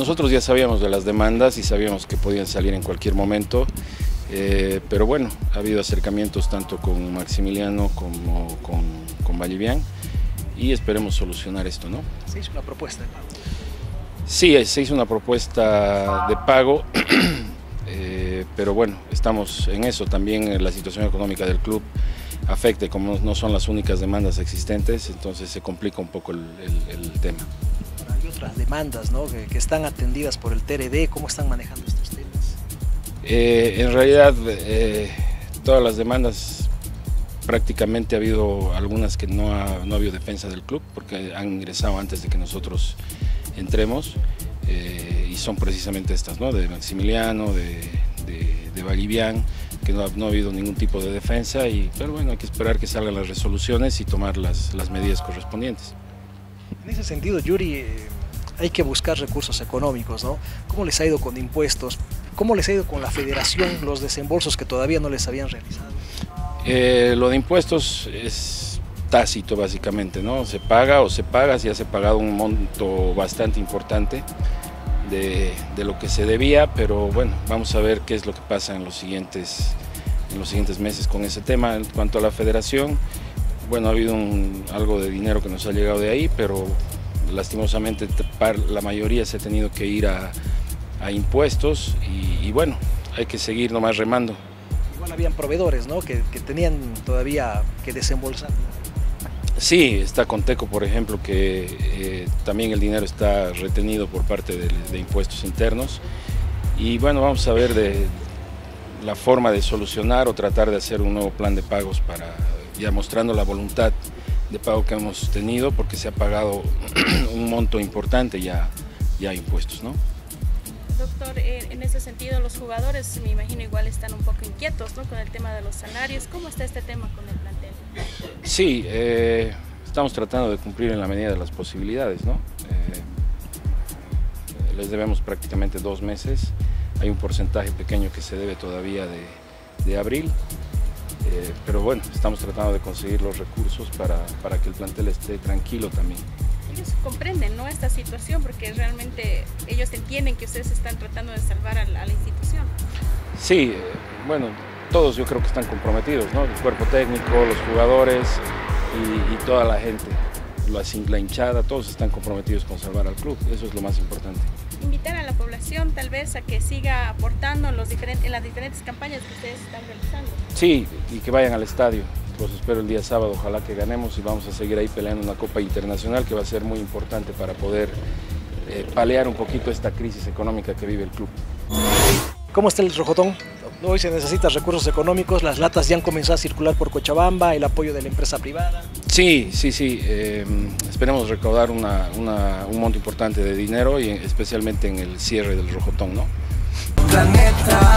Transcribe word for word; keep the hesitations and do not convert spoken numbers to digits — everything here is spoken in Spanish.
nosotros ya sabíamos de las demandas y sabíamos que podían salir en cualquier momento, eh, pero bueno, ha habido acercamientos tanto con Maximiliano como con, con Vallivian y esperemos solucionar esto, ¿no? Se hizo una propuesta de pago. Sí, se hizo una propuesta de pago, eh, pero bueno, estamos en eso. También la situación económica del club afecta, como no son las únicas demandas existentes, entonces se complica un poco el, el, el tema. Hay otras demandas, ¿no?, que, que están atendidas por el T R D. ¿Cómo están manejando estos temas? Eh, en realidad, eh, todas las demandas, prácticamente ha habido algunas que no ha, no ha habido defensa del club, porque han ingresado antes de que nosotros entremos, eh, y son precisamente estas, ¿no?, de Maximiliano, de, de, de Vallivian, que no ha, no ha habido ningún tipo de defensa, y, pero bueno, hay que esperar que salgan las resoluciones y tomar las, las medidas correspondientes. En ese sentido, Yuri, eh, hay que buscar recursos económicos, ¿no? ¿Cómo les ha ido con impuestos? ¿Cómo les ha ido con la federación, los desembolsos que todavía no les habían realizado? Eh, lo de impuestos es tácito básicamente, ¿no? Se paga o se paga, si ya se ha pagado un monto bastante importante de, de lo que se debía, pero bueno, vamos a ver qué es lo que pasa en los siguientes, en los siguientes meses con ese tema. En cuanto a la federación, bueno, ha habido un, algo de dinero que nos ha llegado de ahí, pero lastimosamente la mayoría se ha tenido que ir a, a impuestos y, y bueno, hay que seguir nomás remando. Igual habían proveedores, ¿no?, que, que tenían todavía que desembolsar. Sí, está Conteco, por ejemplo, que eh, también el dinero está retenido por parte de, de impuestos internos, y bueno, vamos a ver de la forma de solucionar o tratar de hacer un nuevo plan de pagos, para ya mostrando la voluntad de pago que hemos tenido, porque se ha pagado un monto importante ya, ya impuestos, ¿no? Doctor, en ese sentido los jugadores, me imagino, igual están un poco inquietos, ¿no?, con el tema de los salarios. ¿Cómo está este tema con el plantel? Sí, eh, estamos tratando de cumplir en la medida de las posibilidades, ¿no? Eh, les debemos prácticamente dos meses, hay un porcentaje pequeño que se debe todavía de, de abril, eh, pero bueno, estamos tratando de conseguir los recursos para, para que el plantel esté tranquilo también. Ellos comprenden, ¿no?, esta situación, porque realmente ellos entienden que ustedes están tratando de salvar a la, a la institución. Sí, eh, bueno, todos yo creo que están comprometidos, ¿no? El cuerpo técnico, los jugadores y, y toda la gente, la, la hinchada, todos están comprometidos con salvar al club, eso es lo más importante. Invitar a la población tal vez a que siga aportando en, los diferentes, en las diferentes campañas que ustedes están realizando. Sí, y que vayan al estadio. Los espero el día sábado, ojalá que ganemos y vamos a seguir ahí peleando una Copa Internacional que va a ser muy importante para poder eh, paliar un poquito esta crisis económica que vive el club. ¿Cómo está el Rojotón? Hoy se necesitan recursos económicos, las latas ya han comenzado a circular por Cochabamba, el apoyo de la empresa privada. Sí, sí, sí, eh, esperemos recaudar una, una, un monto importante de dinero, y especialmente en el cierre del Rojotón, ¿no? Planeta.